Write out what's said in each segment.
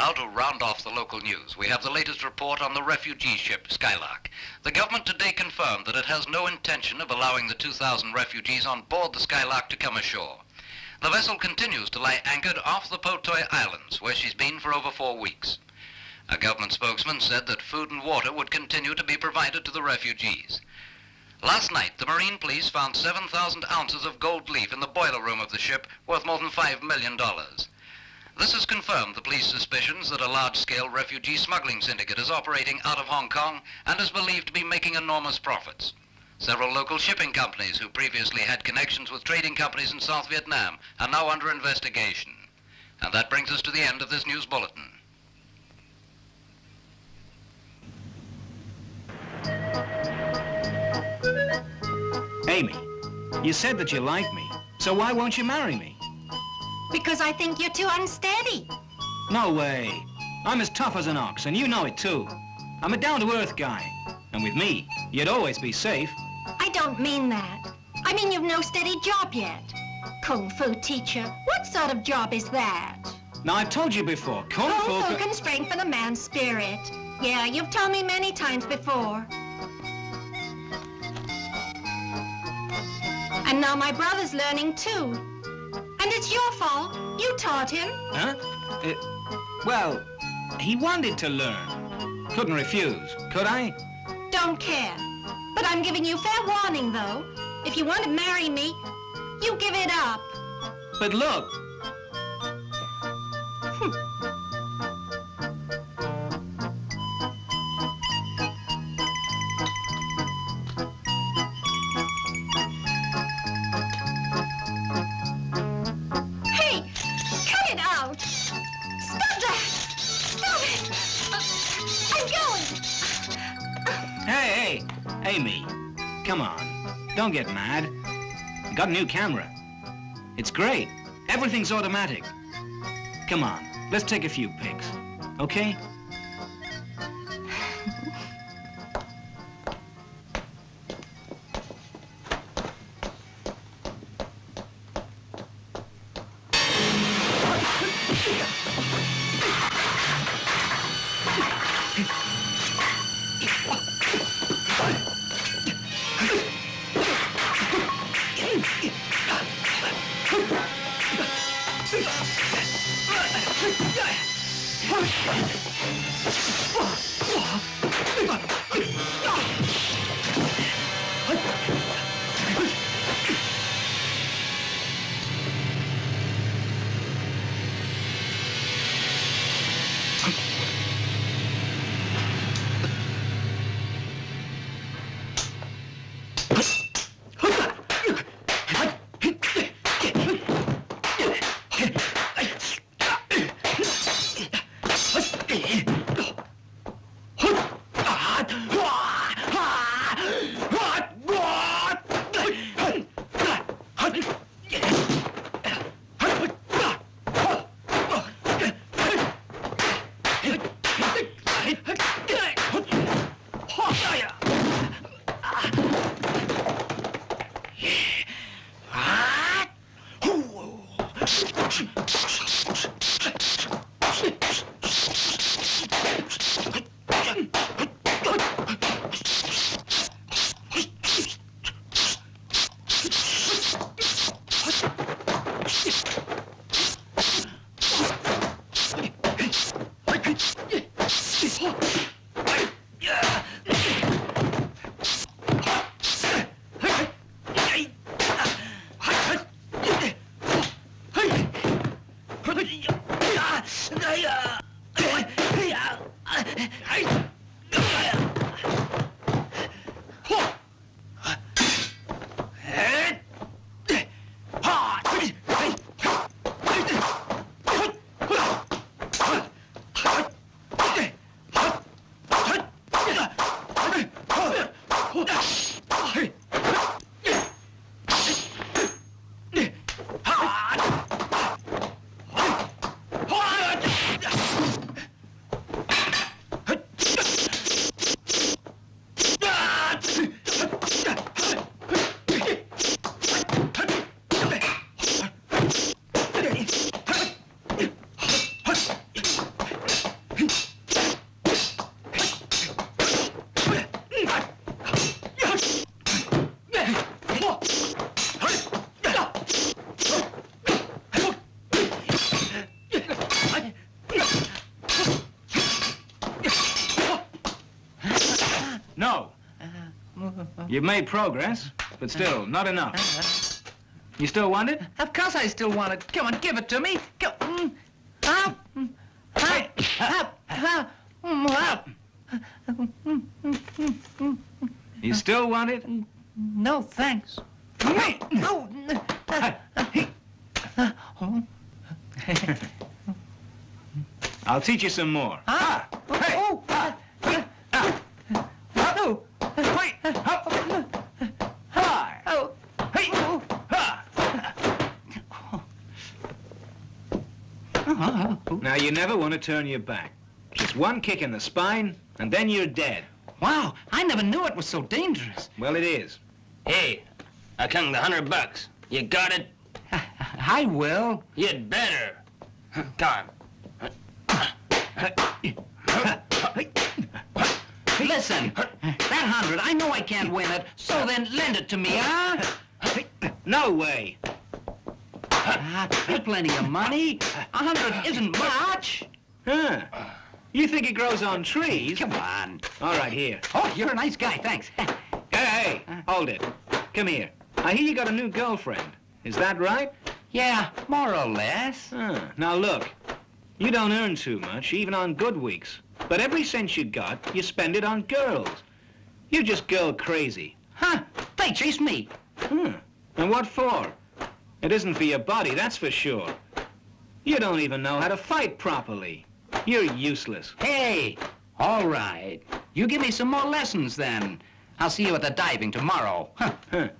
Now, to round off the local news, we have the latest report on the refugee ship, Skylark. The government today confirmed that it has no intention of allowing the 2,000 refugees on board the Skylark to come ashore. The vessel continues to lie anchored off the Potoy Islands, where she's been for over 4 weeks. A government spokesman said that food and water would continue to be provided to the refugees. Last night, the Marine Police found 7,000 ounces of gold leaf in the boiler room of the ship, worth more than $5 million. This has confirmed the police suspicions that a large-scale refugee smuggling syndicate is operating out of Hong Kong and is believed to be making enormous profits. Several local shipping companies who previously had connections with trading companies in South Vietnam are now under investigation. And that brings us to the end of this news bulletin. Amy, you said that you liked me, so why won't you marry me? Because I think you're too unsteady. No way. I'm as tough as an ox, and you know it too. I'm a down-to-earth guy, and with me, you'd always be safe. I don't mean that. I mean you've no steady job yet. Kung Fu teacher, what sort of job is that? Now, I've told you before, Kung Fu can strengthen a man's spirit. Yeah, you've told me many times before. And now my brother's learning too. And it's your fault. You taught him. Huh? Well, he wanted to learn. Couldn't refuse, could I? Don't care. But I'm giving you fair warning, though. If you want to marry me, you give it up. But look. Amy, come on. Don't get mad. I got a new camera. It's great. Everything's automatic. Come on, let's take a few pics, okay? You've made progress, but still, not enough. You still want it? Of course I still want it. Come on, give it to me. Go. Up. Up. Up. Up. You still want it? No, thanks. Hey. No. I'll teach you some more. Ah. Hey. Oh. No. Wait. Up. Hi. Oh. Hey. Ha. Now, you never want to turn your back. Just one kick in the spine, and then you're dead. Wow, I never knew it was so dangerous. Well, it is. Hey, I come the $100. You got it? I will. You'd better. Come Listen, that 100, I know I can't win it, so then lend it to me, huh? No way. There's plenty of money. 100 isn't much. Huh. You think it grows on trees? Come on. All right, here. Oh, you're a nice guy, thanks. Hey, hold it. Come here. I hear you got a new girlfriend. Is that right? Yeah, more or less. Now look, you don't earn too much, even on good weeks. But every cent you got, you spend it on girls. You're just girl crazy. Huh? They chased me. And what for? It isn't for your body, that's for sure. You don't even know how to fight properly. You're useless. Hey, all right. You give me some more lessons then. I'll see you at the diving tomorrow. Huh.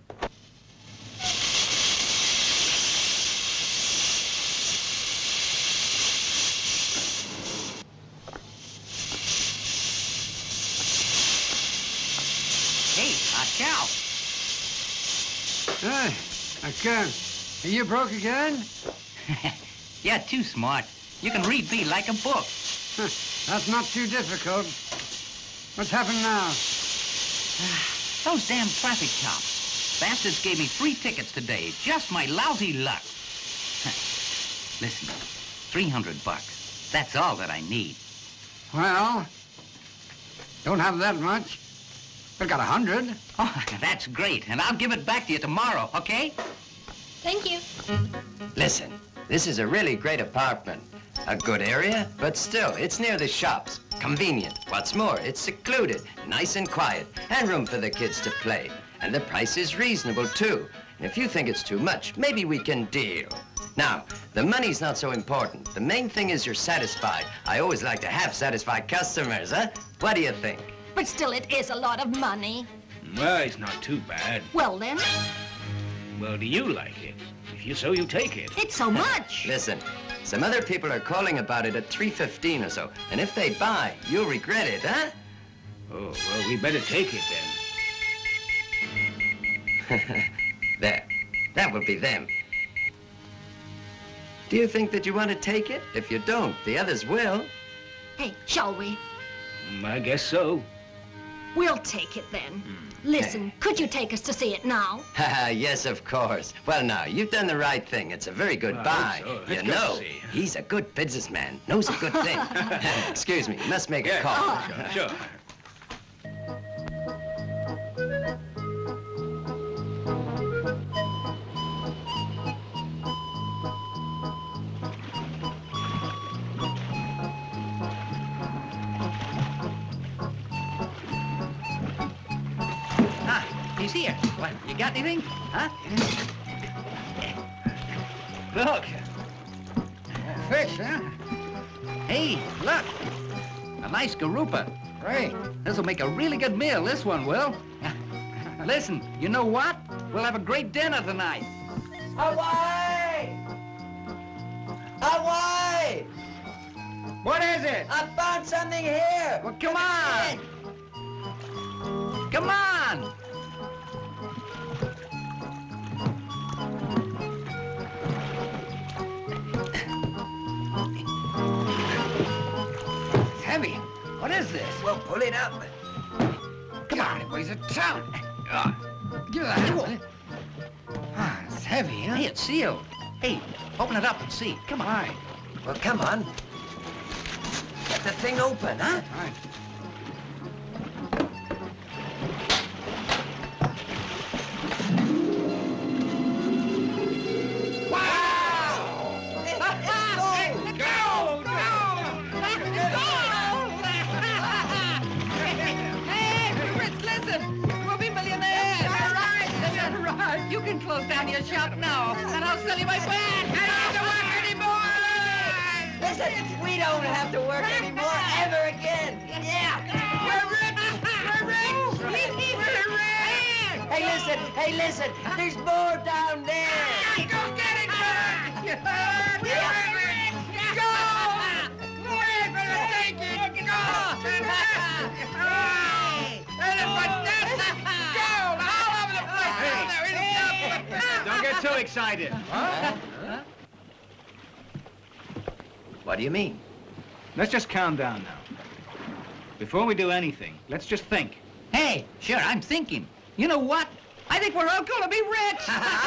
Hey, watch out. Hey, I can't. Are you broke again? You're too smart. You can read me like a book. That's not too difficult. What's happened now? Those damn traffic cops. Bastards gave me 3 tickets today. Just my lousy luck. Listen, $300. That's all that I need. Well, don't have that much. But got 100. Oh, that's great. And I'll give it back to you tomorrow, okay? Thank you. Listen, this is a really great apartment. A good area, but still, it's near the shops. Convenient. What's more, it's secluded, nice and quiet, and room for the kids to play. And the price is reasonable, too. And if you think it's too much, maybe we can deal. Now, the money's not so important. The main thing is you're satisfied. I always like to have satisfied customers, huh? What do you think? But still, it is a lot of money. Well, it's not too bad. Well, then, Well, do you like it? If you take it. it's so much. Listen, some other people are calling about it at $3.15 or so. And if they buy, you'll regret it, huh? Oh, well, we better take it then. There. That will be them. Do you think that you want to take it? If you don't, the others will. Hey, shall we? I guess so. We'll take it then. Listen, could you take us to see it now? Yes, of course. Well, now, you've done the right thing. It's a very good I buy. hope so. You Let's go know, see. he's a good businessman, knows a good thing. Excuse me, must make a Yeah, call. sure. He's here. What, you got anything? Huh? Look. Fish, huh? Hey, look. A nice garupa. Great. This'll make a really good meal, this one will. Listen, you know what? We'll have a great dinner tonight. Hawaii! Hawaii! What is it? I found something here! Well, come on! Come on! It's heavy. What is this? Well, pull it up. Come on, it weighs a ton. Give that a minute. Ah, it's heavy, huh? Hey, it's sealed. Hey, open it up and see. Come on. All right. Well, come on. Get the thing open, huh? All right. I'll close down your shop now, and I'll sell you my pants. I don't have to work anymore. Listen, we don't have to work anymore ever again. Yeah. We're rich. We're rich. We're rich. Hey, listen. There's more down there. Go get it, Choy. Go. We're gonna take it. Go. Elephant dance. Gold all over the place. Don't get too excited. What do you mean? Let's just calm down now. Before we do anything, let's just think. Hey, sure, I'm thinking. You know what? I think we're all gonna be rich.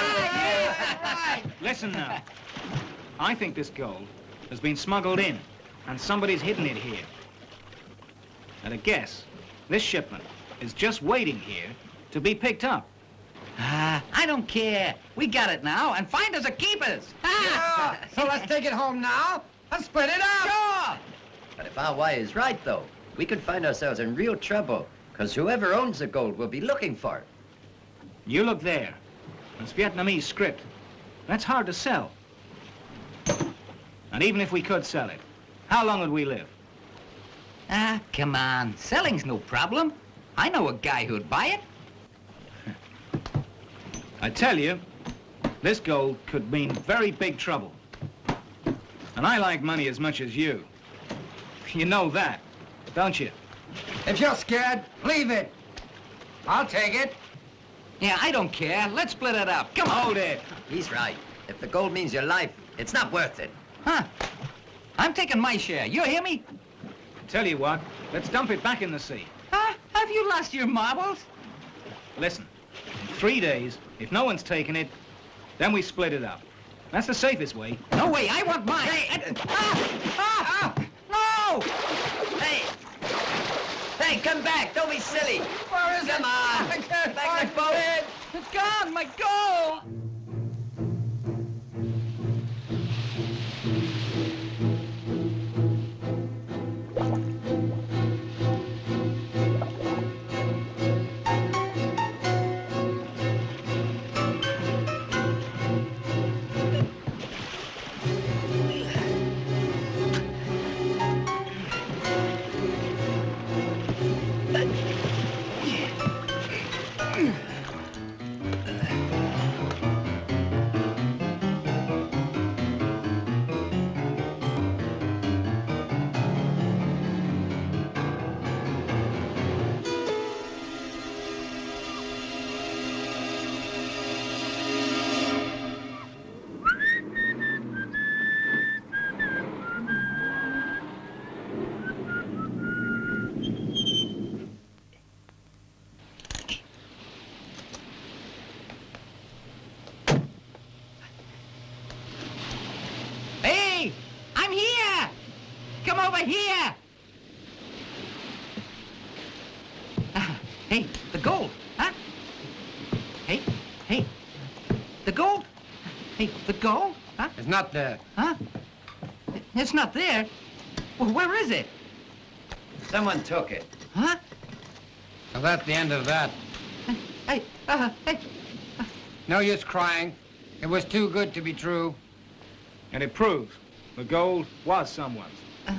Listen now. I think this gold has been smuggled in, and somebody's hidden it here. At a guess, this shipment is just waiting here to be picked up. I don't care. We got it now, and find us a keepers. Yeah. So let's take it home now and split it up. Sure. But if our Wai is right, though, we could find ourselves in real trouble, because whoever owns the gold will be looking for it. You look there. It's Vietnamese script. That's hard to sell. And even if we could sell it, how long would we live? Come on. Selling's no problem. I know a guy who'd buy it. I tell you, this gold could mean very big trouble. And I like money as much as you. You know that, don't you? If you're scared, leave it. I'll take it. Yeah, I don't care. Let's split it up. Come on. Hold it. He's right. If the gold means your life, it's not worth it. Huh? I'm taking my share. You hear me? Tell you what, let's dump it back in the sea. Huh? Have you lost your marbles? Listen, in 3 days, if no one's taken it, then we split it up. That's the safest way. No way. I want mine. No! Hey! Hey, come back! Don't be silly! Where is it? Come on! I can't Back find the boat! it. It's gone. My gold. Hey, I'm here. Come over here. Hey, the gold, huh? Hey, the gold? Hey, the gold, huh? It's not there. Huh? It's not there. Well, where is it? Someone took it. Huh? Well, that's the end of that. Hey, No use crying. It was too good to be true. And it proves the gold was someone's.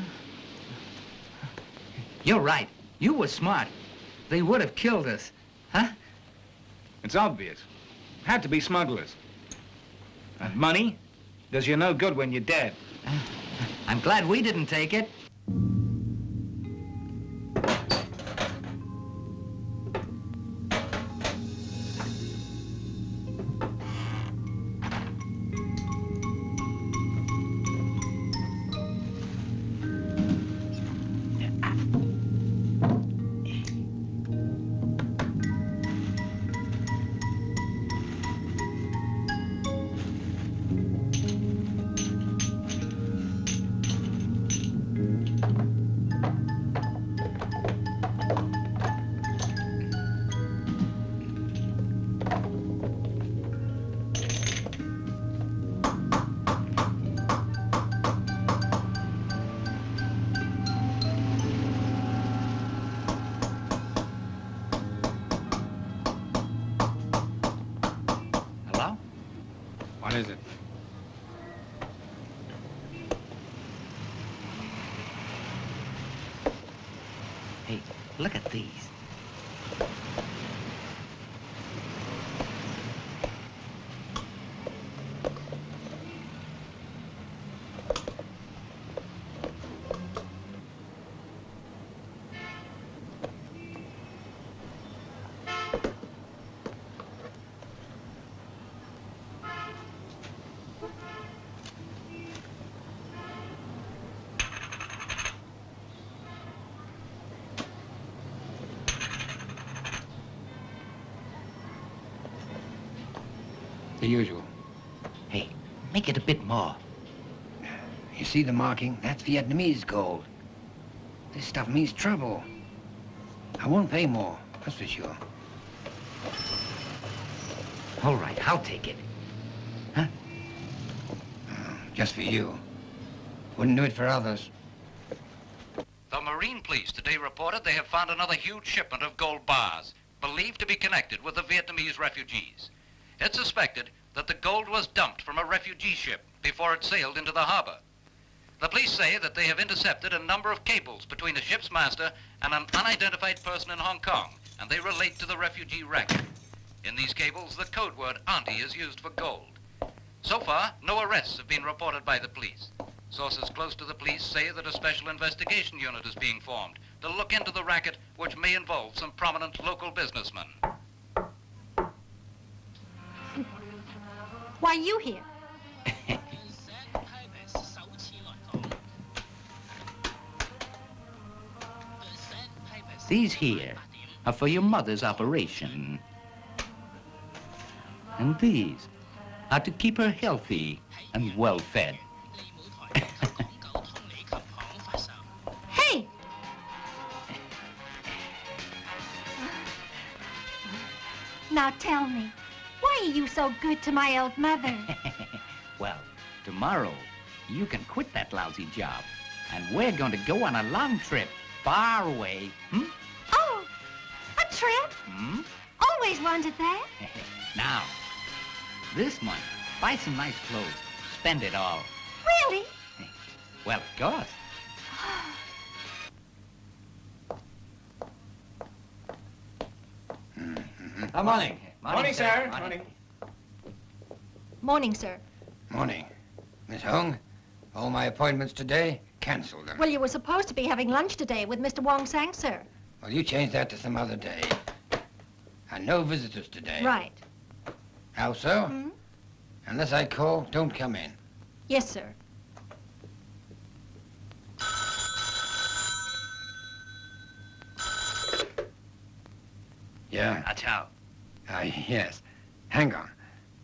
You're right. You were smart. They would have killed us, huh? It's obvious. Had to be smugglers. And money does you no good when you're dead. I'm glad we didn't take it. Hey, look at these. The usual. Hey, make it a bit more. You see the marking? That's Vietnamese gold. This stuff means trouble. I won't pay more, that's for sure. All right, I'll take it. Huh? Just for you. Wouldn't do it for others. The Marine Police today reported they have found another huge shipment of gold bars, believed to be connected with the Vietnamese refugees. It's suspected that the gold was dumped from a refugee ship before it sailed into the harbor. The police say that they have intercepted a number of cables between the ship's master and an unidentified person in Hong Kong, and they relate to the refugee wreck. In these cables, the code word auntie is used for gold. So far, no arrests have been reported by the police. Sources close to the police say that a special investigation unit is being formed to look into the racket, which may involve some prominent local businessmen. Why are you here? These here are for your mother's operation. And these are to keep her healthy and well-fed. Hey! Now tell me, why are you so good to my old mother? Well, tomorrow, you can quit that lousy job. And we're going to go on a long trip, far away. Hmm? Oh, a trip? Hmm? Always wanted that. Now, this month, buy some nice clothes. Spend it all. Really? Well, of course. Morning. Morning, sir. Morning. Morning, sir. Morning. Miss Hung, all my appointments today, cancel them. Well, you were supposed to be having lunch today with Mr. Wong Sang, sir. Well, you change that to some other day. And no visitors today. Right. How so? Hmm? Unless I call, don't come in. Yes, sir. Yeah? Achao. Yes. Hang on.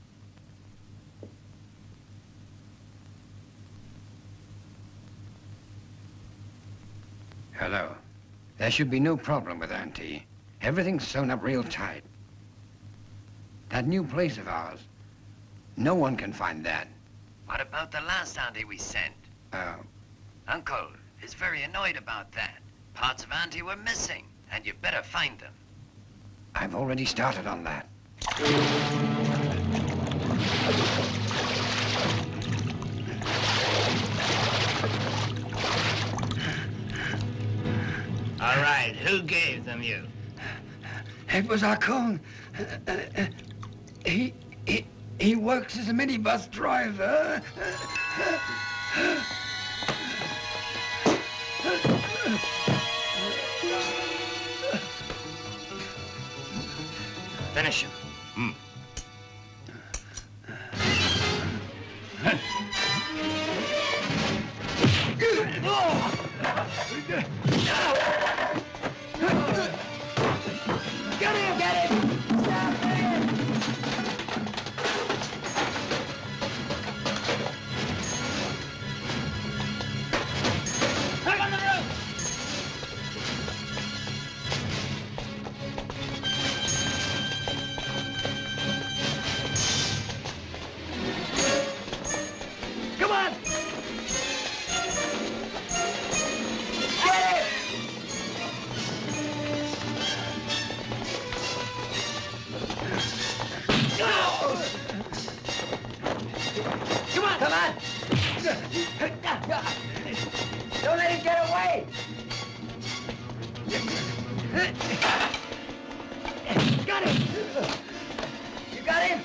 Hello. There should be no problem with Auntie. Everything's sewn up real tight. That new place of ours, no one can find that. What about the last auntie we sent? Uncle is very annoyed about that. Parts of auntie were missing, and you better find them. I've already started on that. All right, who gave them you? It was our Kong. He works as a minibus driver. Finish him. Get him! Get him! Stop him! Back on the roof! Come on! Get him! Come on! Come on! Don't let him get away! Got him! You got him?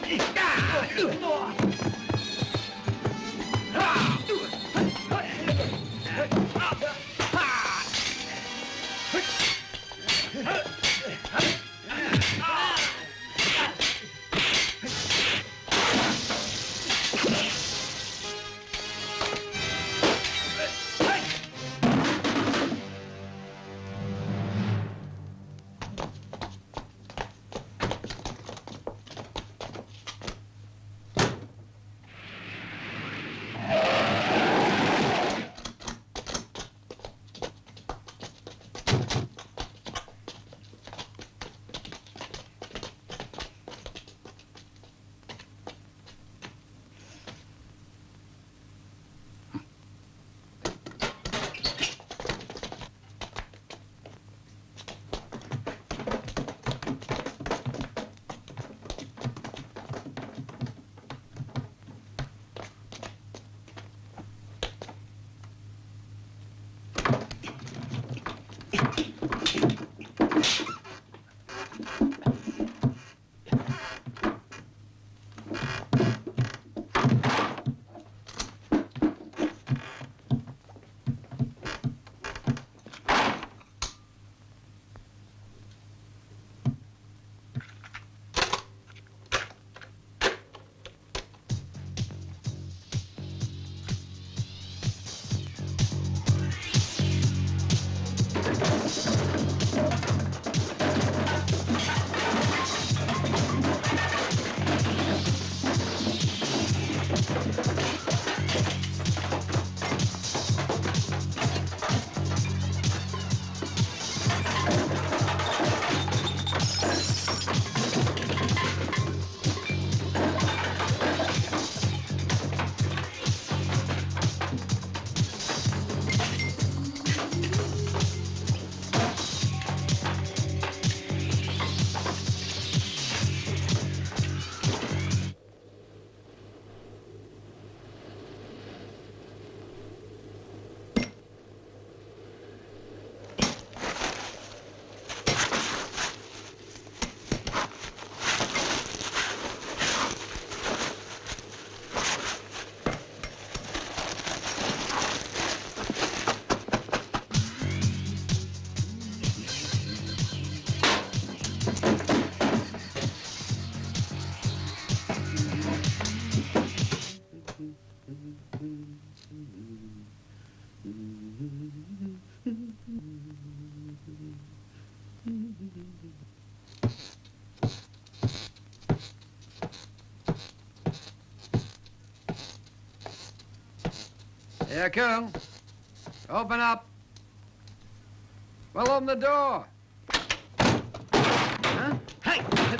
Here, Kung. Open up. Well, open the door. Huh? Hey!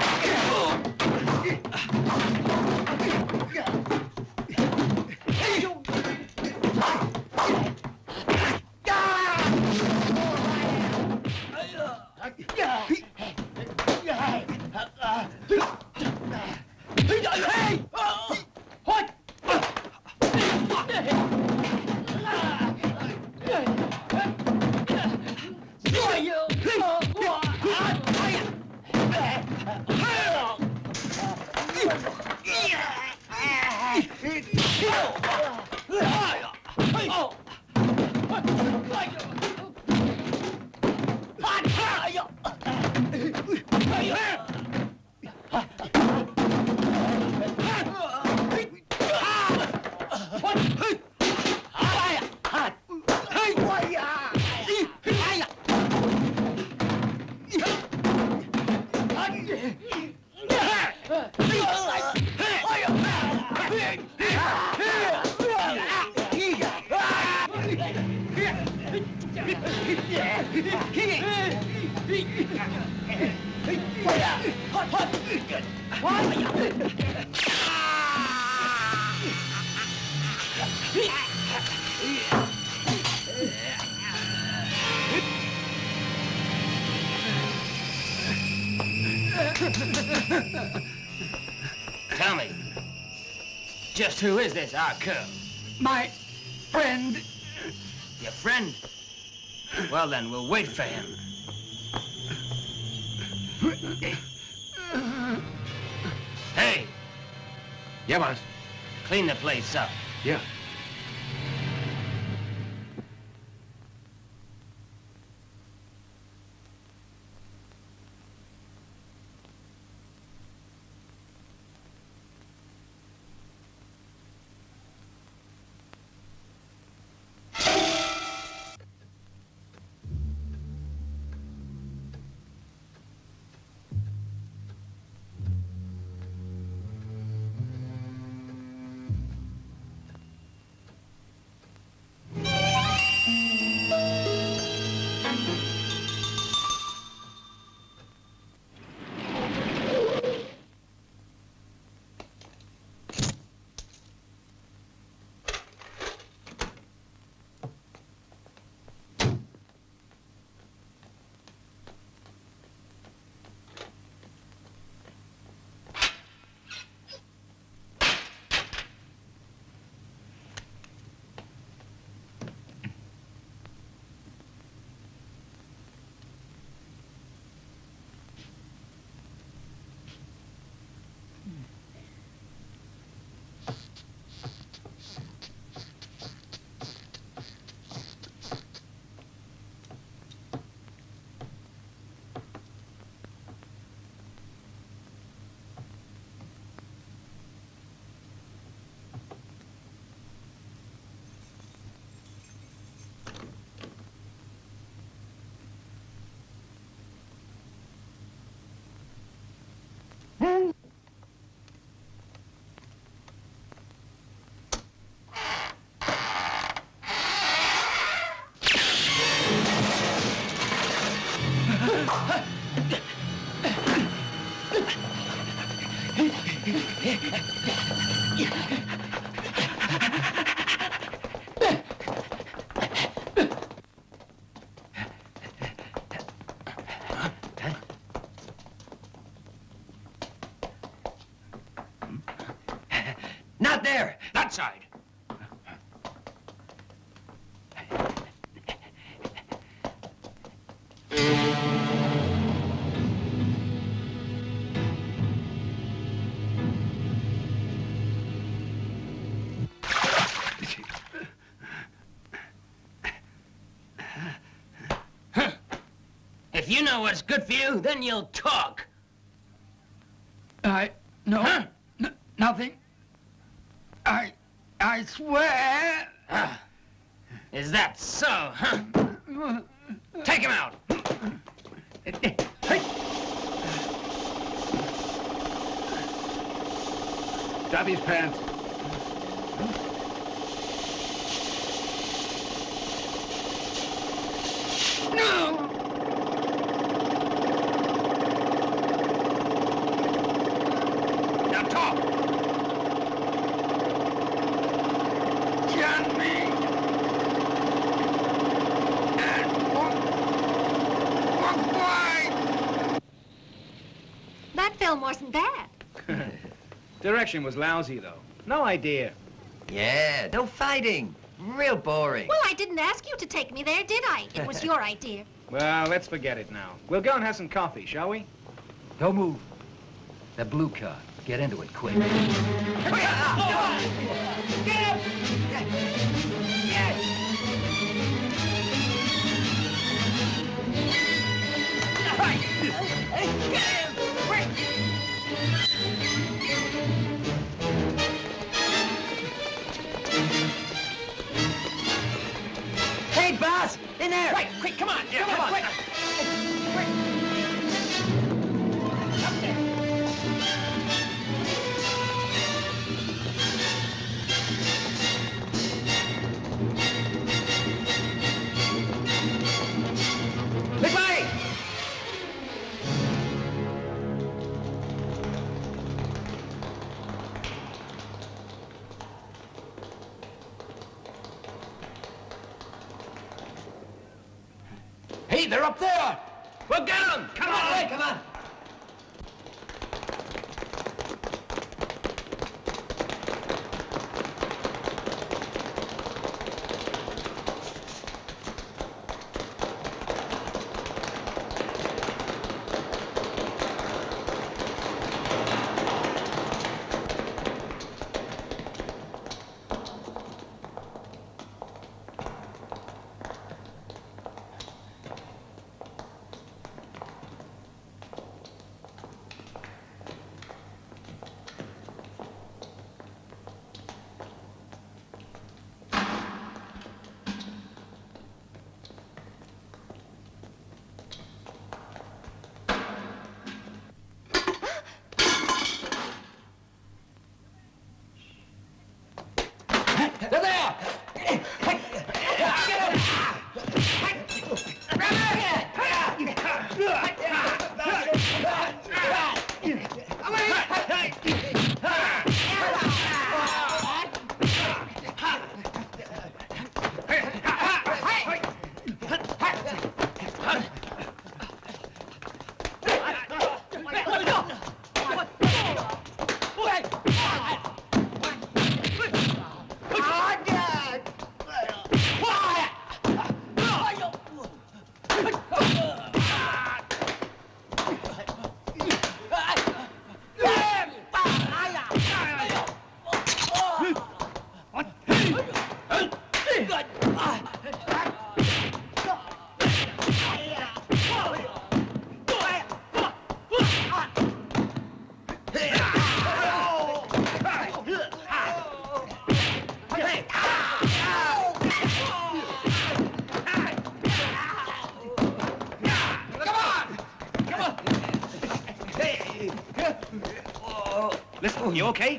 Tell me, just who is this, our cub? My friend. Your friend? Well, then, we'll wait for him. Yeah, boss. Clean the place up. Yeah. Not there! That side. If you know what's good for you, then you'll talk. No. Huh? Nothing. I swear. Is that so, huh? Take him out. Stop his pants. No! Now talk. Johnny! And Kwai! That film wasn't bad. Direction was lousy, though. No idea. Yeah, no fighting. Real boring. Well, I didn't ask you to take me there, did I? It was your idea. Well, let's forget it now. We'll go and have some coffee, shall we? Don't move. The blue car. Get into it quick. Hey, boss! In there! Right, quick, come on. Yeah, come on. Quick. Up there. Goodbye! Hey, they're up there! We'll get him. Come on. Come on! Listen, you okay?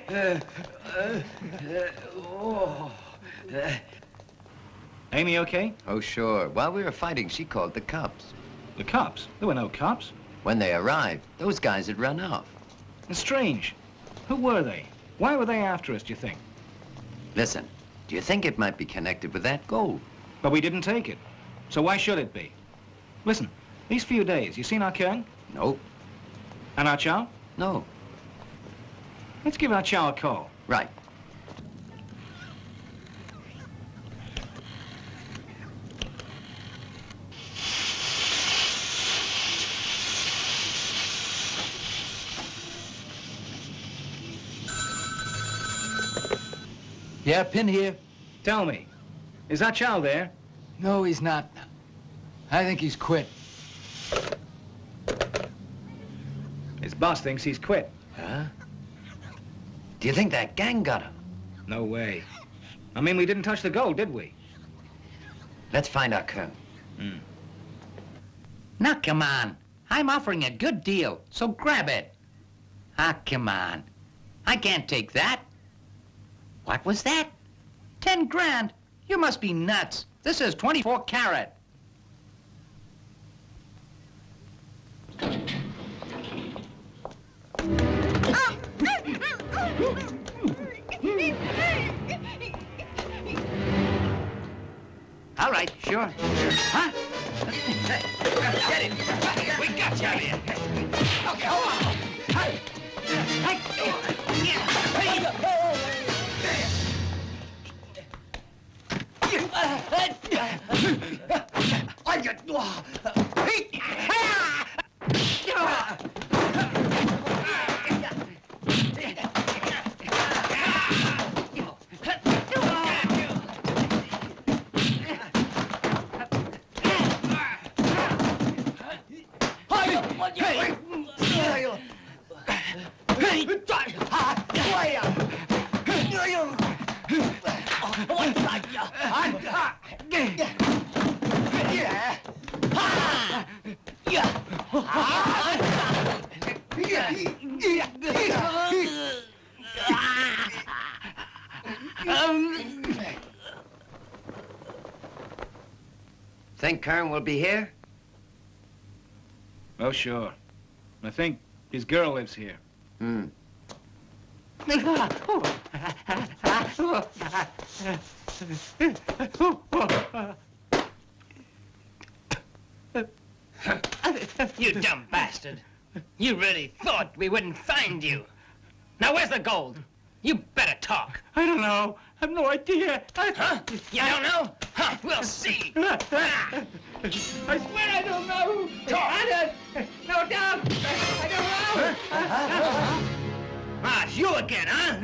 Amy okay? Oh, sure. While we were fighting, she called the cops. The cops? There were no cops. When they arrived, those guys had run off. It's strange. Who were they? Why were they after us, do you think? Listen, do you think it might be connected with that gold? But we didn't take it. So why should it be? Listen, these few days, you seen our Kern? Nope. And our Chow? No. Let's give our Chow a call. Right. Yeah, Pin here. Tell me, is our Chow there? No, he's not. I think he's quit. His boss thinks he's quit. Huh? Do you think that gang got him? No way. I mean, we didn't touch the gold, did we? Let's find our Kern. Now, come on. I'm offering a good deal, so grab it. Ah, come on. I can't take that. What was that? 10 grand? You must be nuts. This is 24 carat. All right, sure. Huh? Get it. We got you here. Okay, hold on. Hey. Think Kern will be here? Oh, sure. I think his girl lives here. You dumb bastard. You really thought we wouldn't find you. Now, where's the gold? You better talk. I don't know. I have no idea. Huh? You don't know? Huh, we'll see. I swear I don't know. Talk. No doubt. I don't know. Ah, it's you again, huh?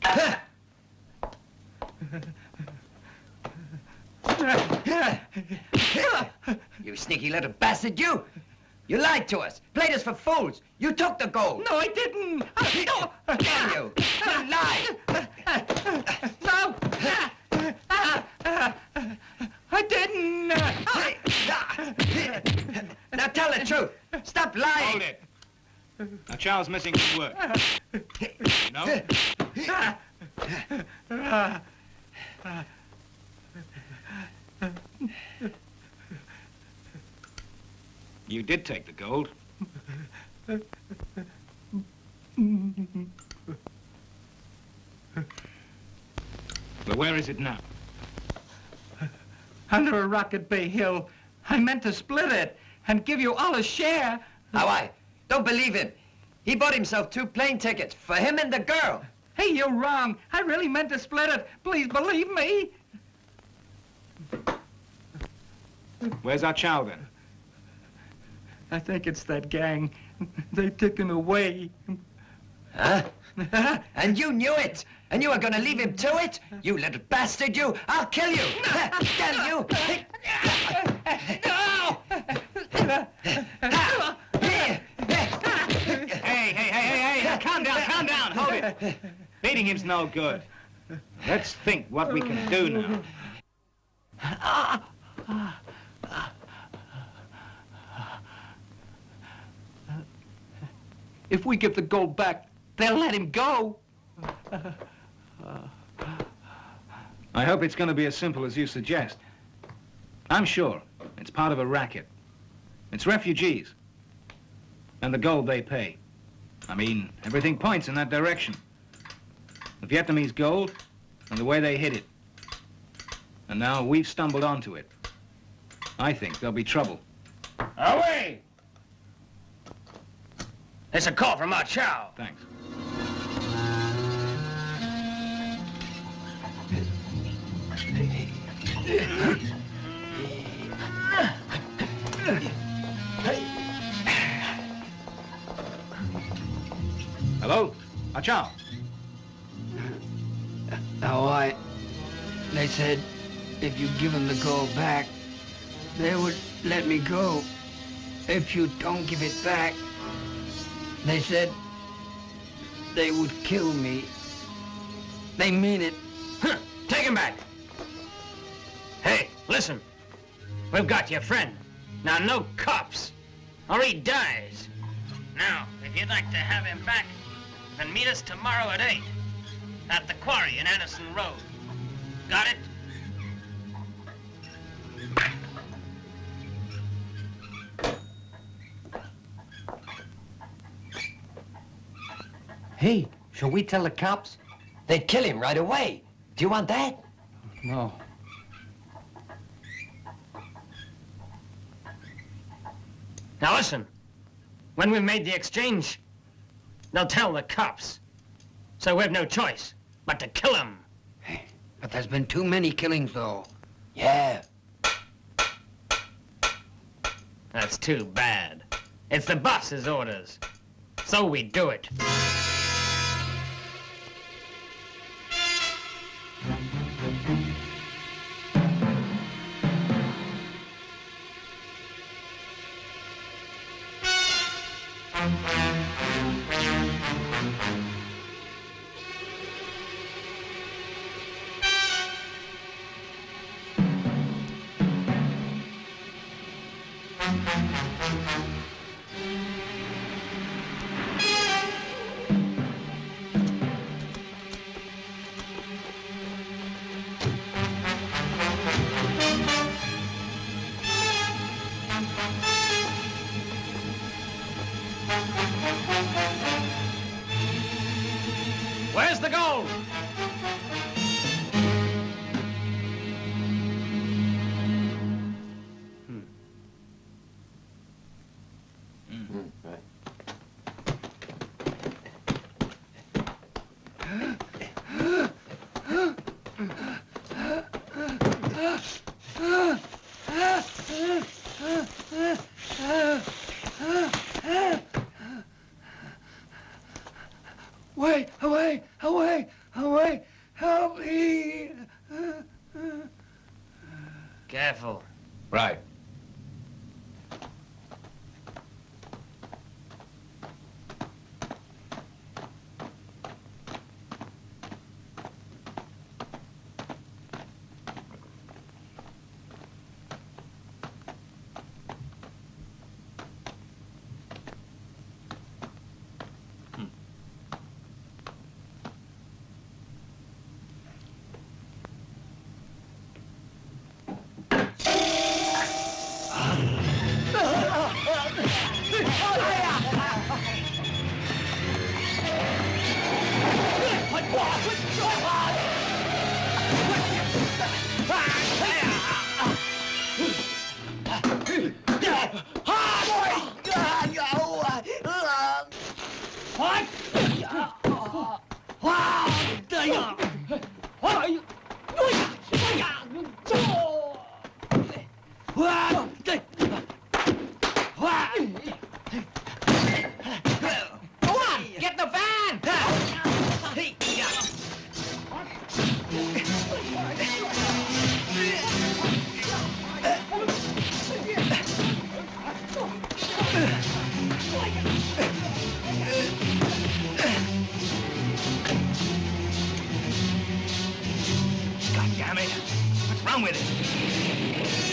You sneaky little bastard, you! You lied to us, played us for fools. You took the gold. No, I didn't. No. Damn you! You lied! No. I didn't. Now tell the truth. Stop lying. Hold it. Now, Charles missing his word. No? You did take the gold. But where is it now? Under a rock at Bay Hill. I meant to split it and give you all a share. Kwai, don't believe him. He bought himself 2 plane tickets for him and the girl. Hey, you're wrong. I really meant to split it. Please believe me. Where's our chow then? I think it's that gang. They took him away. Huh? And you knew it. And you were going to leave him to it? You little bastard, you. I'll kill you. Damn you. No! Hey, calm down, hold it. Beating him's no good. Let's think what we can do now. If we give the gold back, they'll let him go. I hope it's going to be as simple as you suggest. I'm sure it's part of a racket. It's refugees. And the gold they pay. I mean, everything points in that direction. The Vietnamese gold and the way they hid it. And now we've stumbled onto it. I think there'll be trouble. Away! It's a call from our chow. Thanks. Hello? Achao. Now, they said if you give them the gold back, they would let me go. If you don't give it back, they said they would kill me. They mean it. Huh. Take him back. Hey, listen. We've got your friend. Now, no cops, or he dies. Now, if you'd like to have him back, then meet us tomorrow at 8 at the quarry in Anderson Road. Got it? Hey, shall we tell the cops? They'd kill him right away. Do you want that? No. Now listen, when we've made the exchange, they'll tell the cops. So we've no choice but to kill him. Hey, but there's been too many killings, though. Yeah. That's too bad. It's the boss's orders. So we do it. Where's the gold? Right. Away, away, away, away. Damn it. What's wrong with it?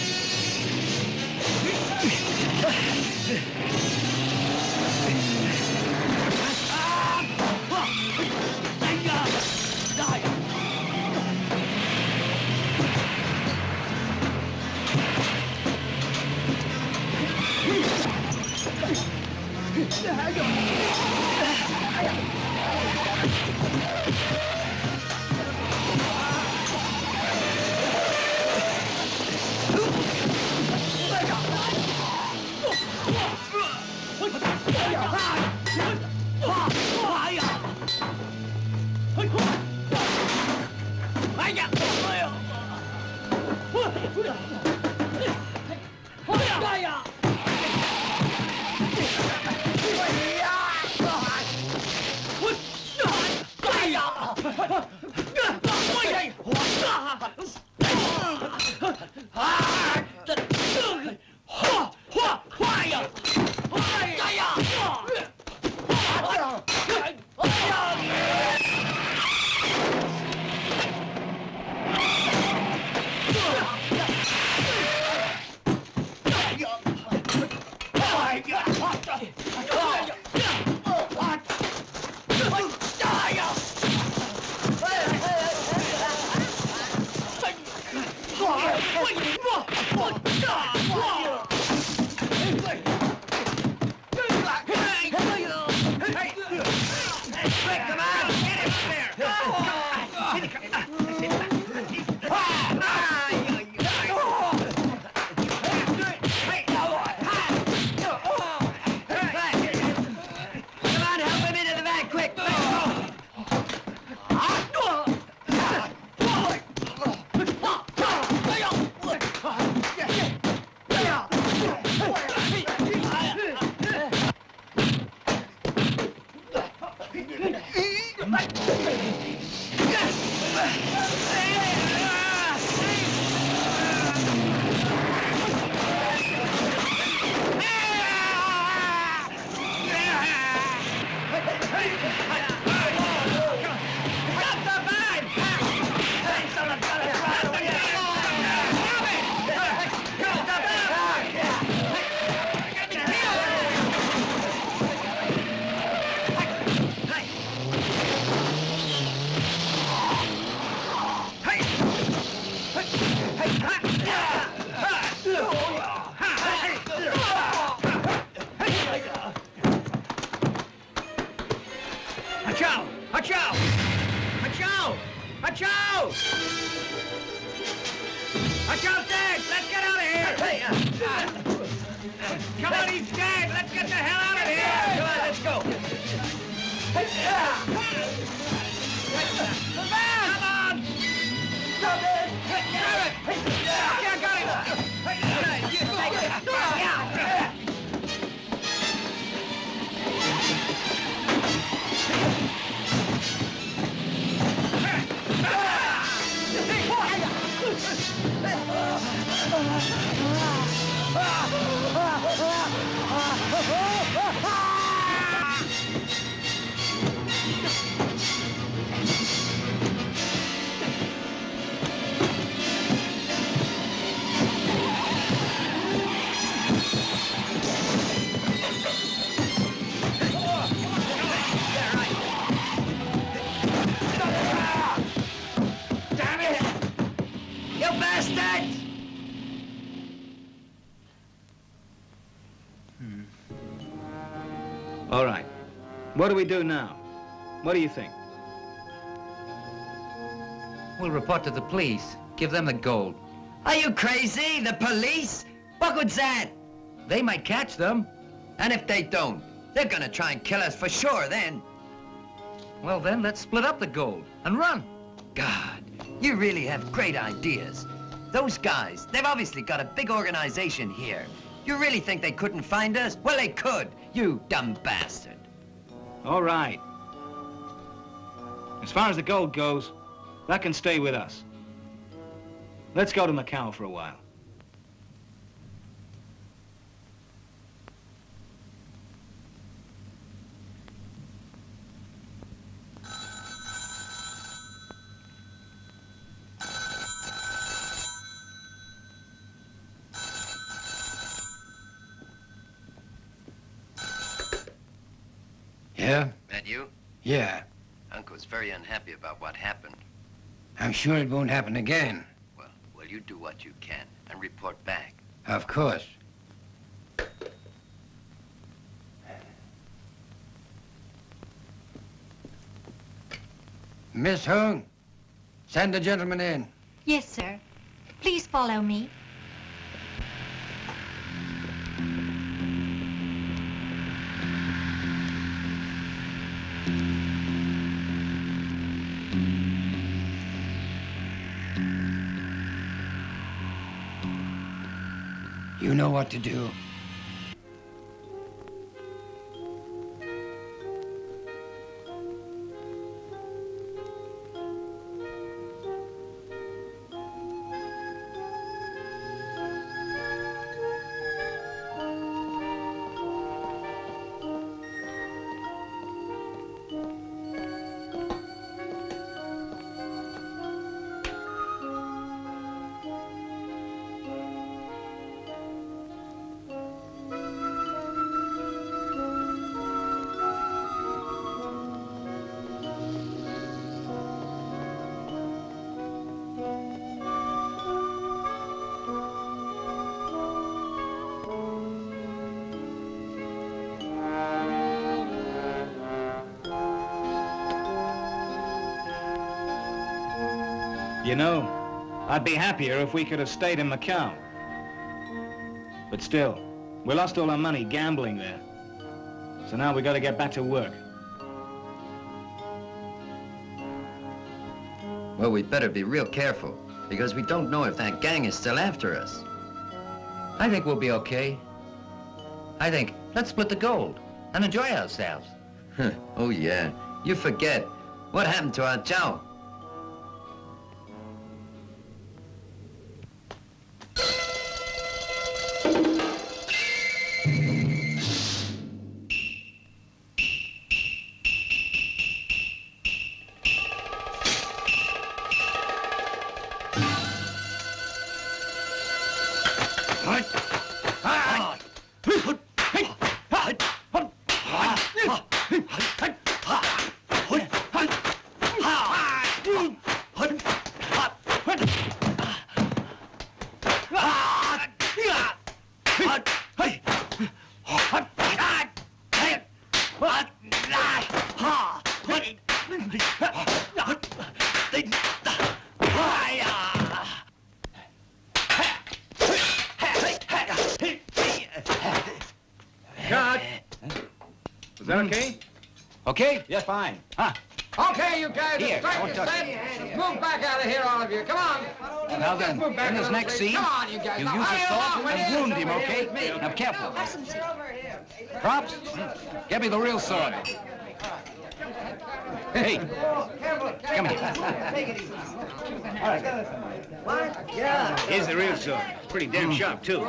Come on, he's dead! Let's get the hell out of here! Come on, let's go! Come on! Stop it! Grab it! Yeah, got it! You take it! Yeah! All right. What do we do now? What do you think? We'll report to the police. Give them the gold. Are you crazy? The police? What good's that? They might catch them. And if they don't, they're gonna try and kill us for sure then. Well, then, let's split up the gold and run. God, you really have great ideas. Those guys, they've obviously got a big organization here. You really think they couldn't find us? Well, they could, you dumb bastard. All right. As far as the gold goes, that can stay with us. Let's go to Macau for a while. Yeah? That you? Yeah. Uncle's very unhappy about what happened. I'm sure it won't happen again. Well, you do what you can and report back. Of course. Miss Hung, send the gentleman in. Yes, sir. Please follow me. You know what to do. You know, I'd be happier if we could have stayed in Macau. But still, we lost all our money gambling there. So now we got to get back to work. Well, we'd better be real careful, because we don't know if that gang is still after us. I think we'll be okay. I think, let's split the gold and enjoy ourselves. Oh, yeah. You forget. What happened to our Chow? Is that okay? Okay? Yeah, fine. Huh? Okay, you guys, Here, strike don't your touch set. Move back out of here, all of you. Come on. Now then, Move back in a this little, next please. scene, Come on, you guys. you Now, use hurry the along sword with and you. wound him, Over okay? here with me. Now, careful. Props, get me the real sword. Hey, come here. Take it easy. Here's the real sword. It's pretty damn sharp, too.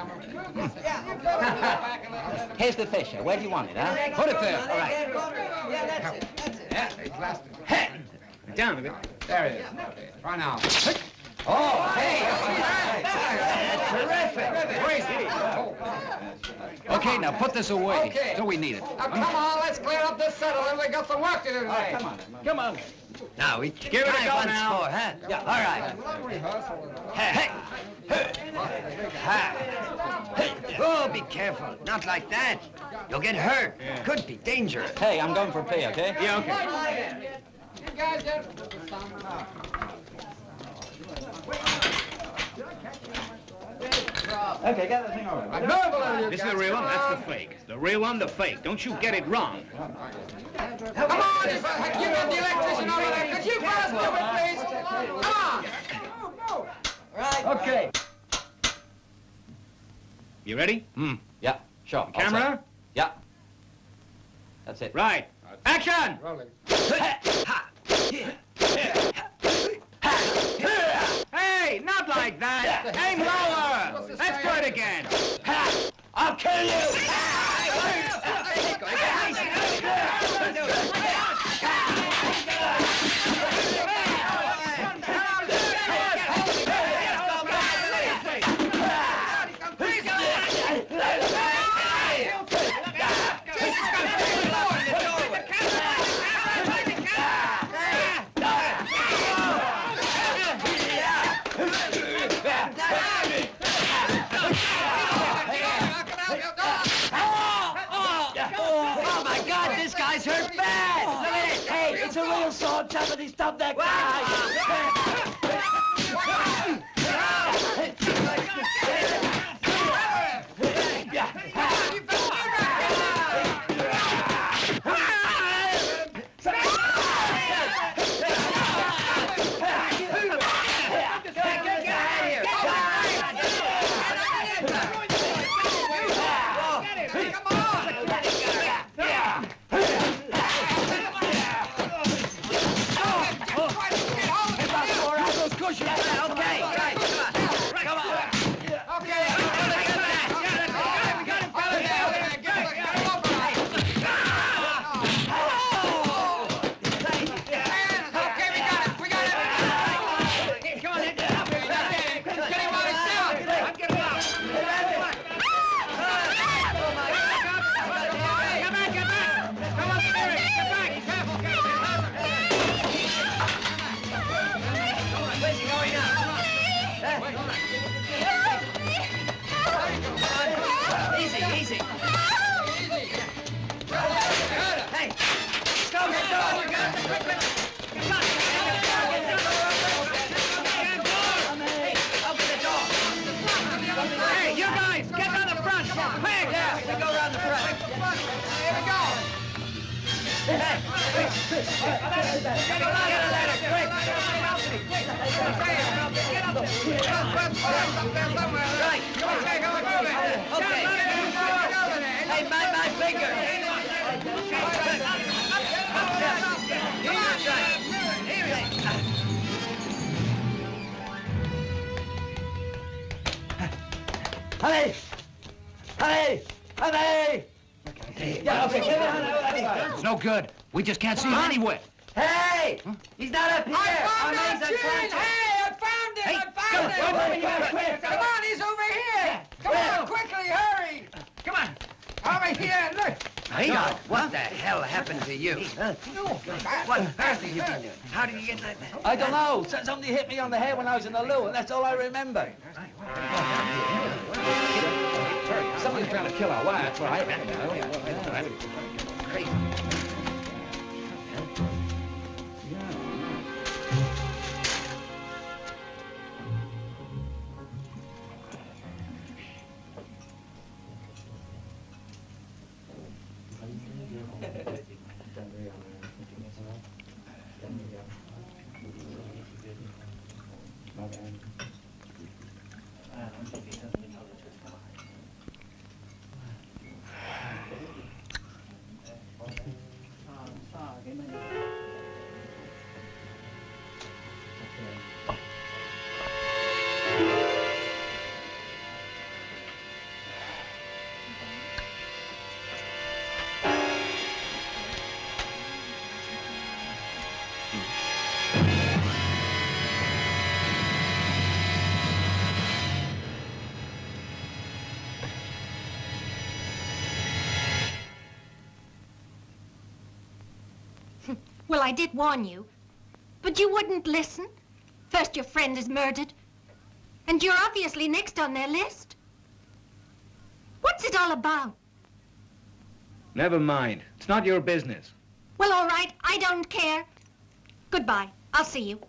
Here's the fish. Where do you want it, huh? Put it there. All right. Yeah, that's it. That's it. Hey! Down a bit. There it is. Try now. Oh, hey! Terrific. Crazy. Okay, now put this away Okay. till we need it. Now, come on, let's clear up this settlement. We got some work to do today. Come on. Now, we Give it a go once now. more, huh? Yeah, all right. Hey, hey. Oh, be careful. Not like that. You'll get hurt. Could be dangerous. Hey, I'm going for pay, okay? Yeah, okay. You guys get... Okay, get the thing over. This is the real one, that's the fake. The real one, the fake. Don't you get it wrong. Come on, you got the electrician over there. Could you fellas move it, please? Come on. Okay. You ready? Yeah, sure. Camera? Yeah. That's it. Right. Action! Rolling. Hey, not like that. Aim lower. Let's do it again. I'll kill you! somebody stop that guy! Hey, mind my finger! Hurry! Hurry! Hurry! It's no good. We just can't see him anywhere. Hey! He's not up here! I found Our that man's chin! unconscious. Hey, I found it! I found it! Come on, he's over here! Come on, quickly, hurry! Come on! Over here, look! Peanut, what the hell happened to you? What on earth have you been doing? How did you get like that? I don't know. Somebody hit me on the head when I was in the loo, and that's all I remember. Somebody's trying to kill our wife, that's what I reckon. Crazy. Well, I did warn you, but you wouldn't listen. First your friend is murdered, and you're obviously next on their list. What's it all about? Never mind. It's not your business. Well, all right, I don't care. Goodbye. I'll see you.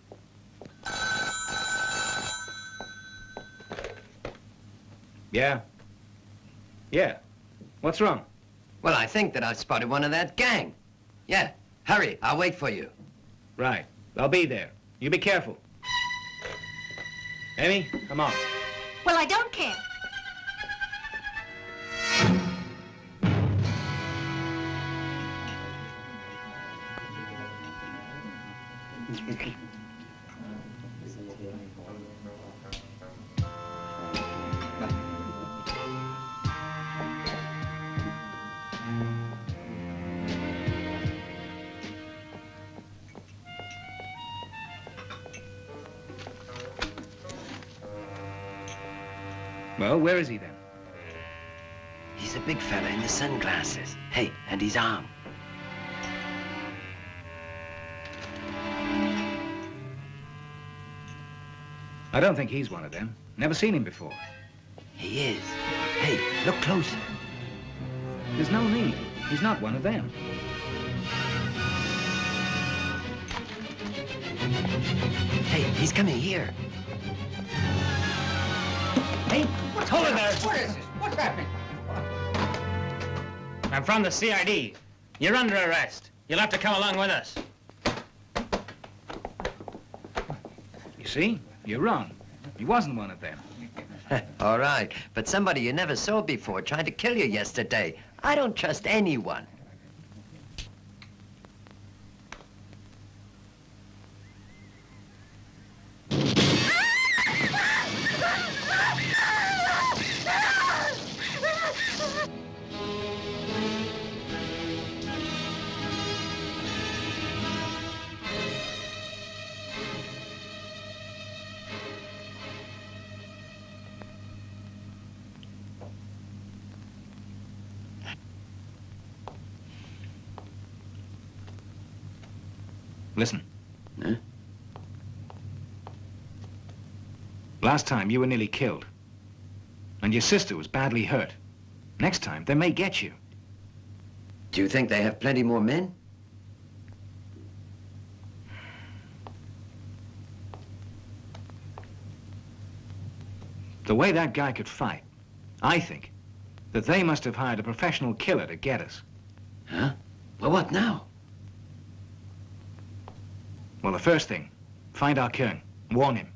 Yeah? Yeah. What's wrong? Well, I think that I've spotted one of that gang. Yeah. Hurry, I'll wait for you. Right. I'll be there. You be careful. Amy, come on. Well, I don't care. Well, where is he then? He's a big fella in the sunglasses. Hey, and he's armed. I don't think he's one of them. Never seen him before. He is. Hey, look closer. There's no need. He's not one of them. Hey, he's coming here. Hey, what's hold it there? What is this? What's happening? I'm from the CID. You're under arrest. You'll have to come along with us. You see? You're wrong. He wasn't one of them. All right, but somebody you never saw before tried to kill you yesterday. I don't trust anyone. Listen. Huh? Last time, you were nearly killed. And your sister was badly hurt. Next time, they may get you. Do you think they have plenty more men? The way that guy could fight, I think that they must have hired a professional killer to get us. Huh? Well, what now? Well, the first thing, find our Kern. Warn him.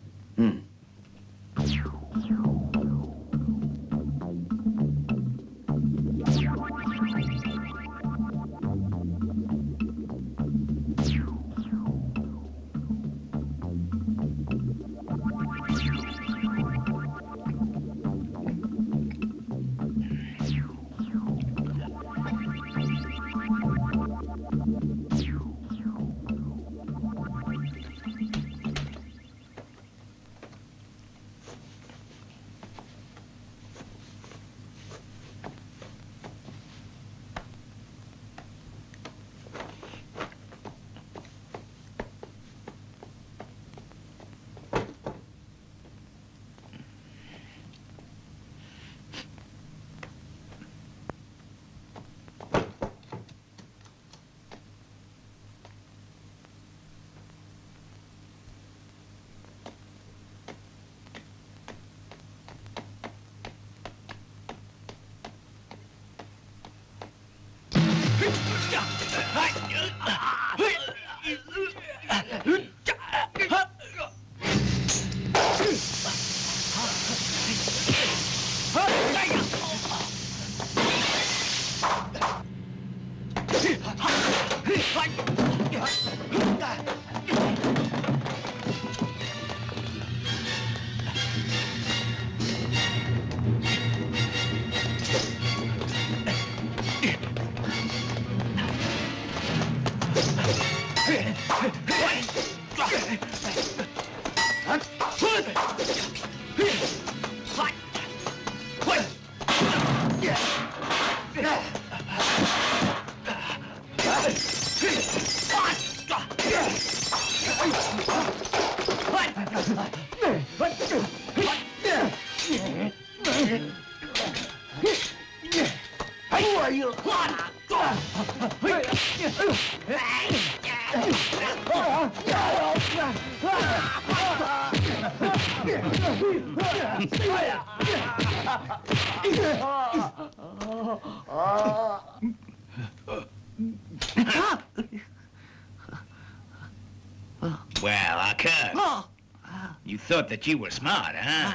Well, Arcad, you thought that you were smart, huh?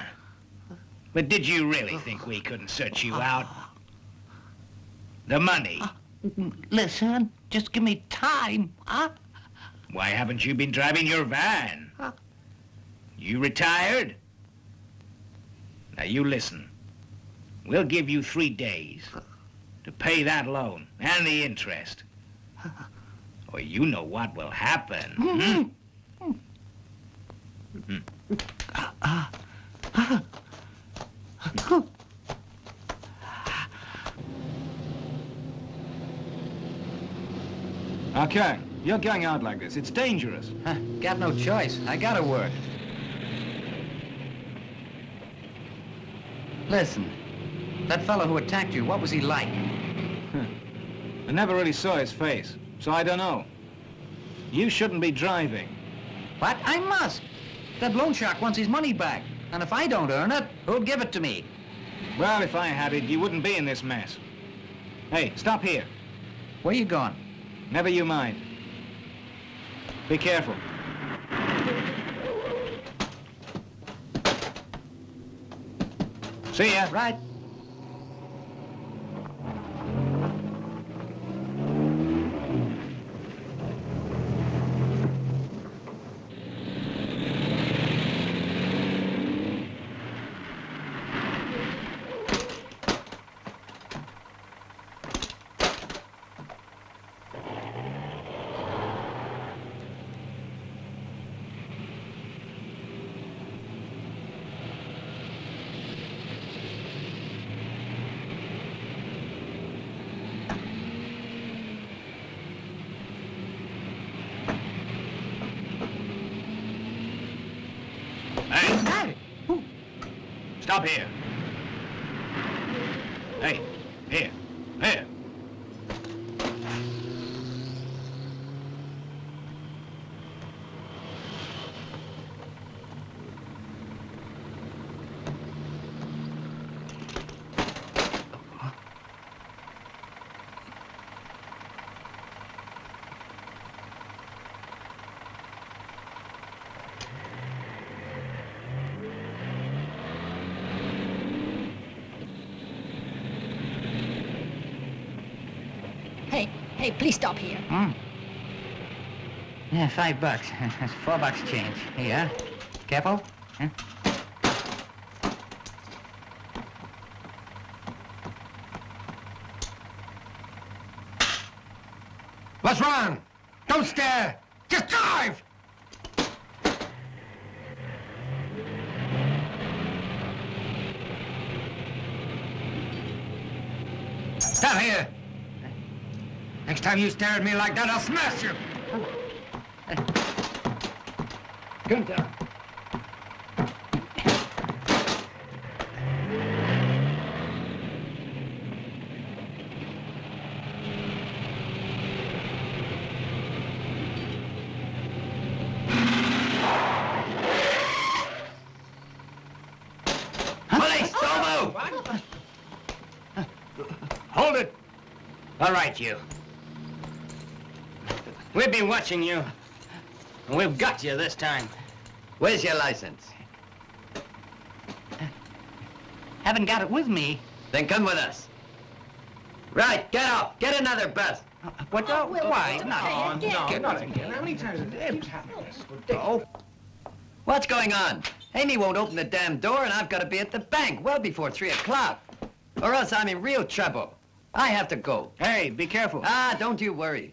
But did you really think we couldn't search you out? The money. Listen, just give me time, huh? Why haven't you been driving your van? You retired? Now you listen. We'll give you 3 days to pay that loan and the interest. Or you know what will happen. Okay, you're going out like this. It's dangerous. Got no choice. I got a word. Listen, that fellow who attacked you, what was he like? I never really saw his face, so I don't know. You shouldn't be driving. What? I must. That loan shark wants his money back. And if I don't earn it, who'll give it to me? Well, if I had it, you wouldn't be in this mess. Hey, stop here. Where you going? Never you mind. Be careful. See ya. Right. Hey! Stop here. Hey, here, here. Hey, please stop here. Yeah, $5. That's $4 change. Here, careful. Huh? What's wrong? Don't stare. Just drive! Stop here! Next time you stare at me like that, I'll smash you! Gunther. Police, don't move! Hold it! All right, you. We've been watching you. And we've got you this time. Where's your license? Haven't got it with me. Then come with us. Right, get off. Get another bus. What? Why? Not again. Not again. How many times keeps happening this? What's going on? Amy won't open the damn door, and I've got to be at the bank well before 3 o'clock. Or else I'm in real trouble. I have to go. Hey, be careful. Ah, don't you worry.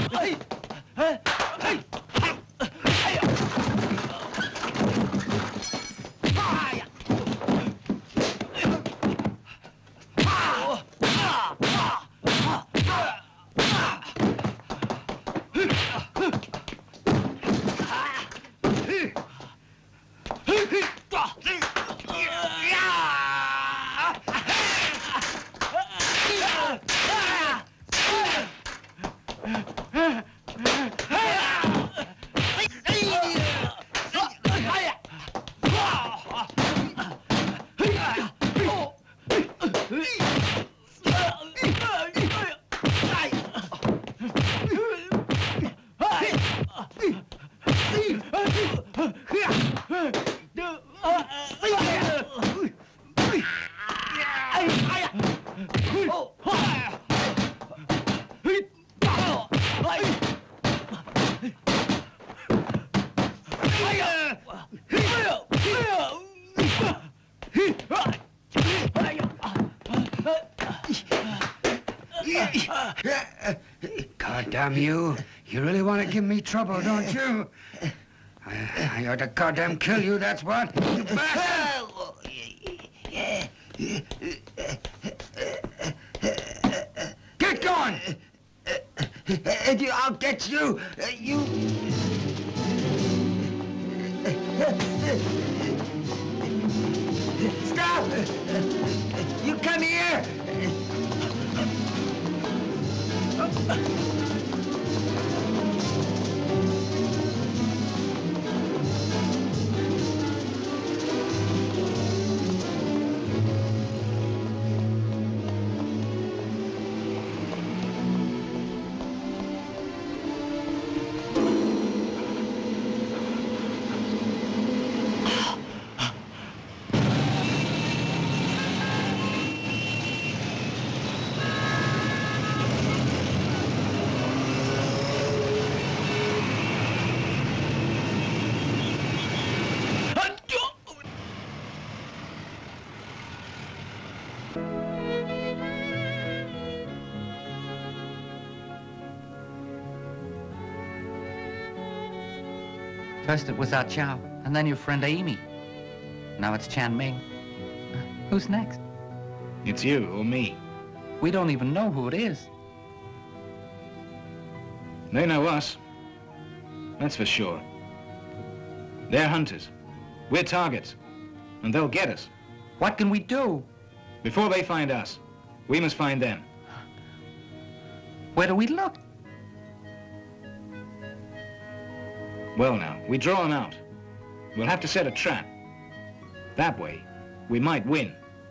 Goddamn you. You really want to give me trouble, don't you? I ought to goddamn kill you, that's what. You bastard! Get going! I'll get you! Stop! You come here! First it was Ah Chow, and then your friend Amy. Now it's Chan Ming. Who's next? It's you or me. We don't even know who it is. They know us. That's for sure. They're hunters. We're targets. And they'll get us. What can we do? Before they find us, we must find them. Where do we look? Well now, we draw them out. We'll have to set a trap. That way, we might win.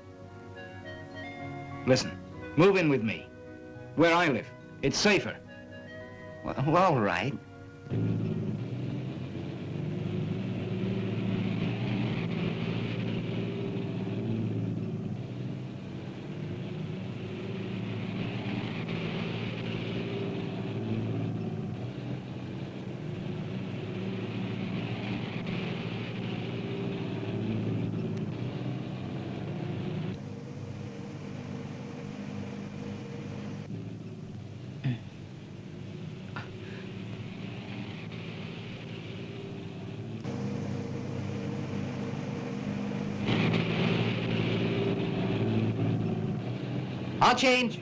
Listen, move in with me. Where I live, it's safer. Well, all right. I'll change.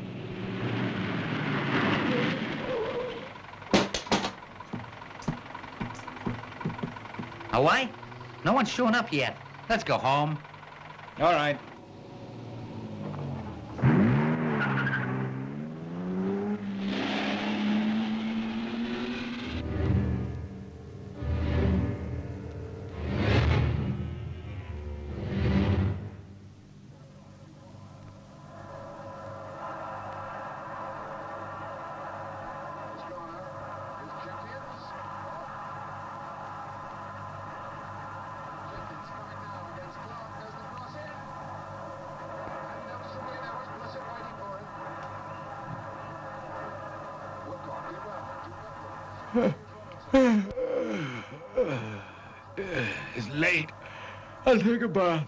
Hawaii? No one's showing up yet. Let's go home. All right. It's late. I'll take a bath.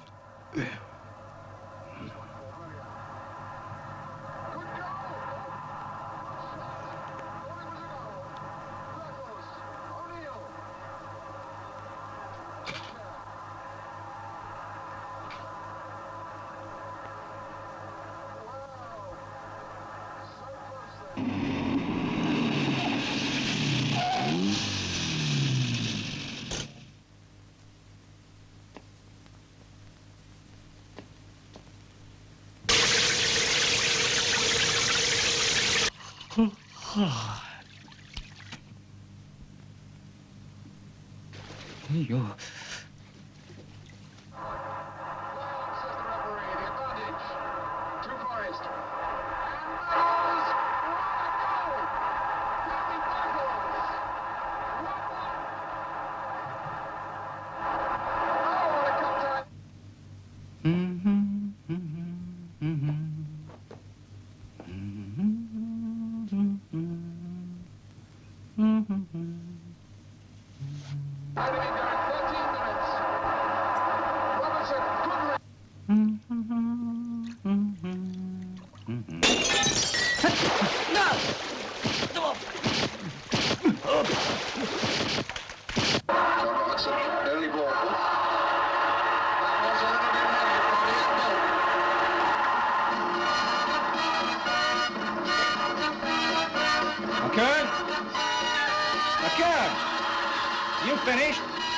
You finished?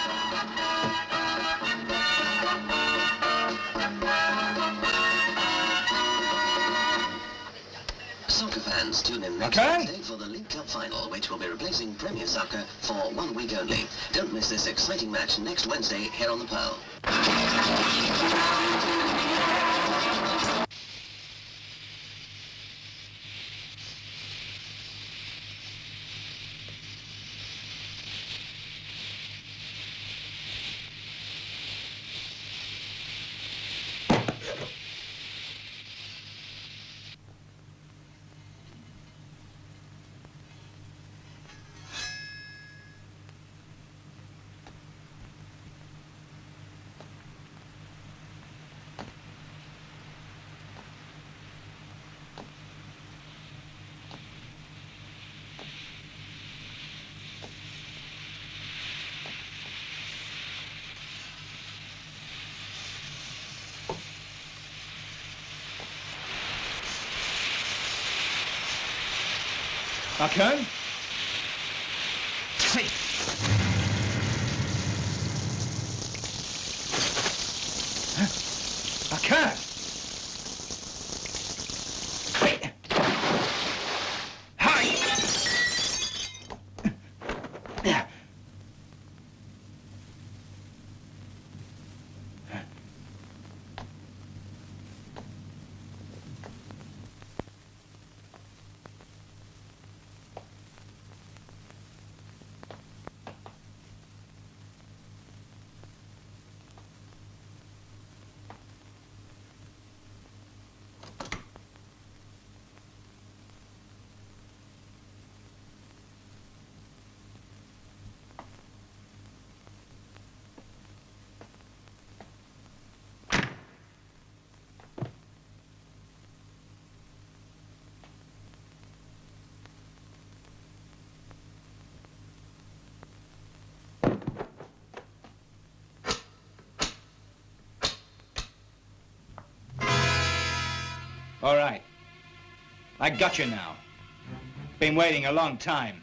Soccer fans, tune in next Wednesday for the League Cup final, which will be replacing Premier Soccer for 1 week only. Don't miss this exciting match next Wednesday here on the Pearl. Okay. Okay. All right. I got you now. Been waiting a long time.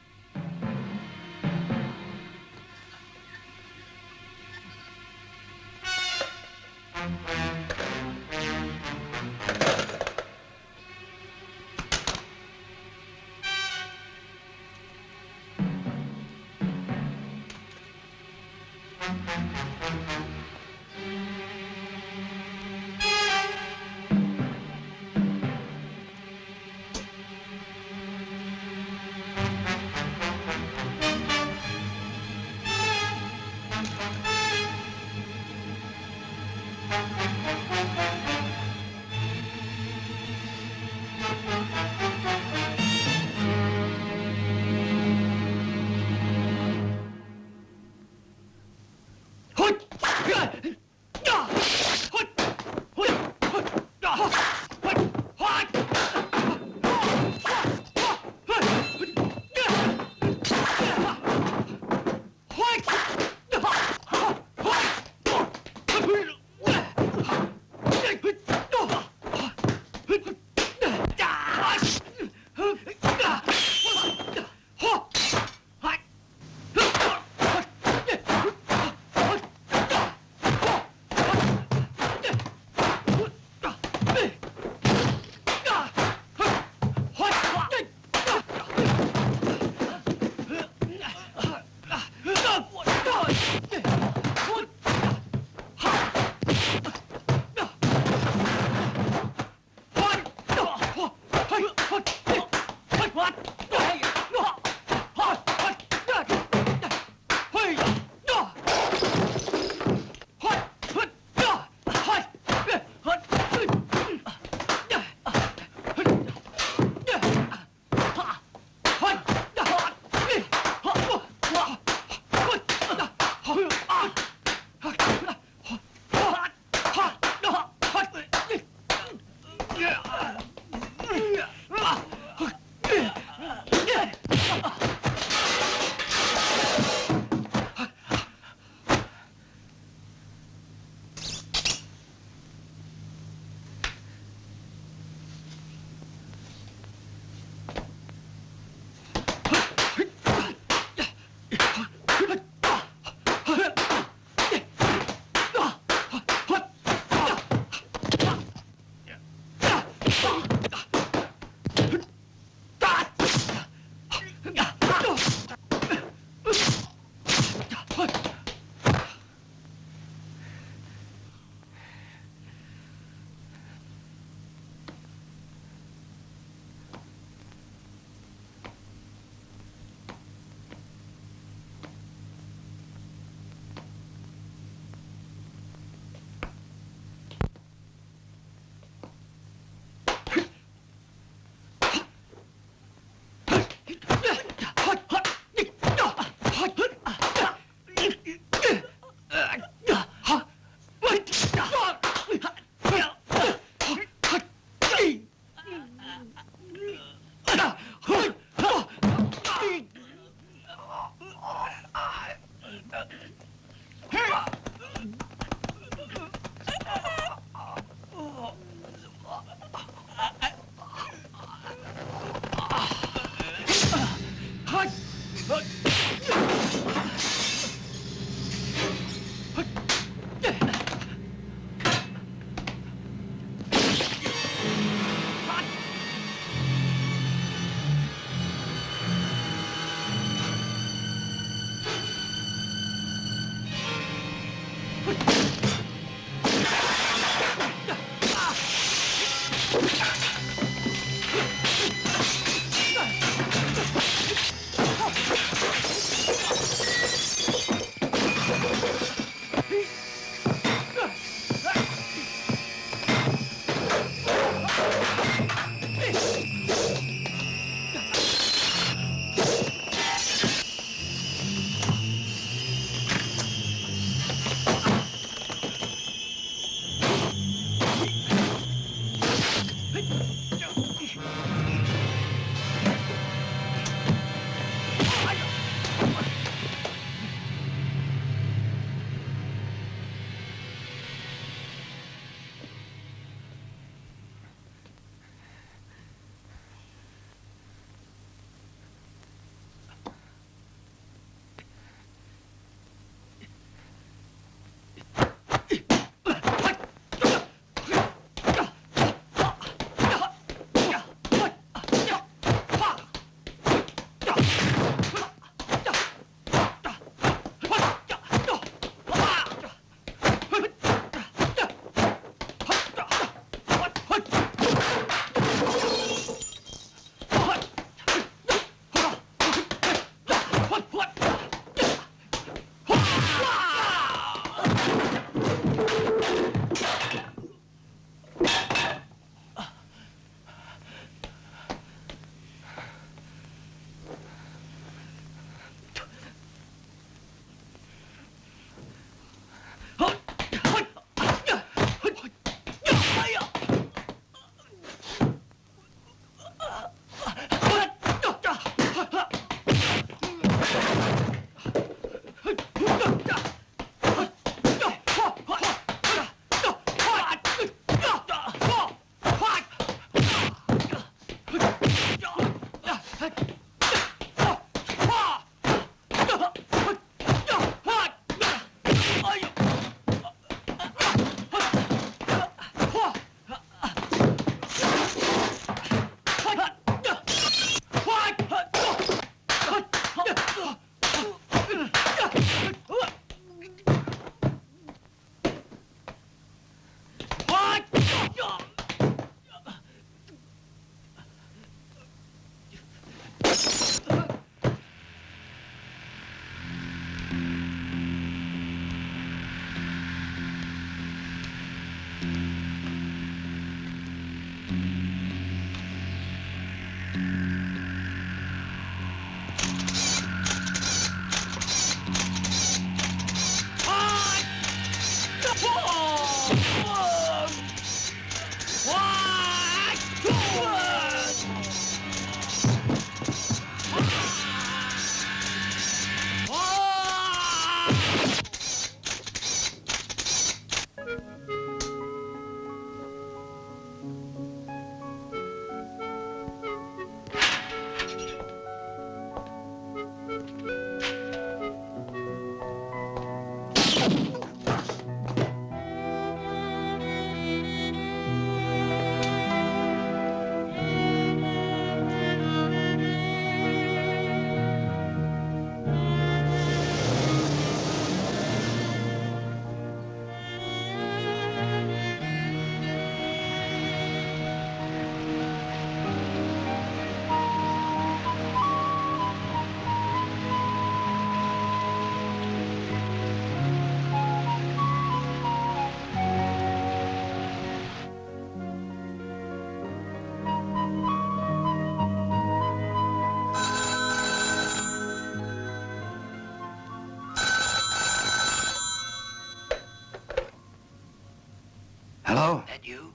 Hello? That you?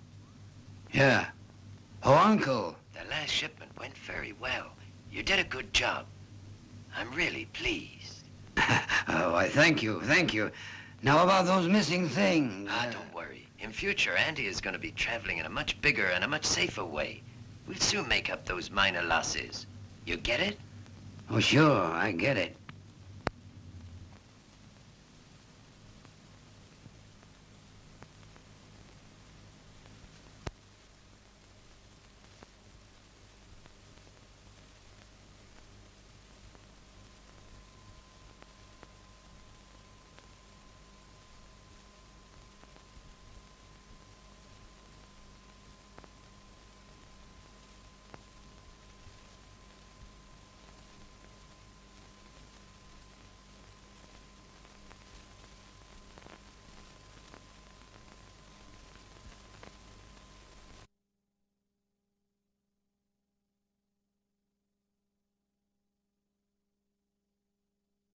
Yeah. Oh, Uncle. The last shipment went very well. You did a good job. I'm really pleased. Oh, why, thank you, thank you. Now about those missing things. Don't worry. In future, Andy is going to be traveling in a much bigger and a much safer way. We'll soon make up those minor losses. You get it? Oh, sure, I get it.